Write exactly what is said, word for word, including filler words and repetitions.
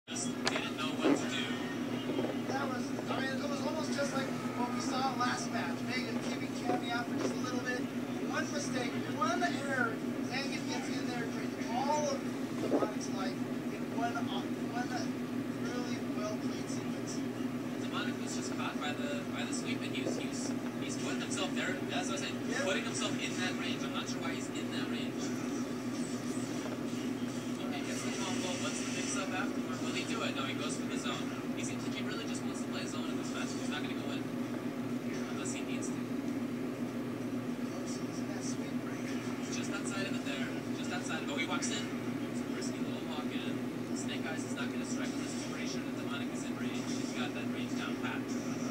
Just didn't know what to do. That was, I mean, it was almost just like what we saw last match. Megan keeping Cammy out for just a little bit. One mistake, one error, Megan gets in there, drains all of Demonic's life in one, one really well-played sequence. Demonic was just caught by the by the sweep, and he was, he was, he's putting himself there, as I was saying, yep. putting himself in that range. I'm not sure why he's in that range. Okay, gets the combo, what's the mix-up afterward? Will he do it? No, he goes for the zone. He seems like he really just wants to play zone in this match. He's not going to go in. Unless he needs to. He's just outside of it there. Just outside of it. Oh, he walks in. It's a risky little walk in. Snake Eyes is not going to strike on this situation, and Demonic is in range. He's got that range down pat.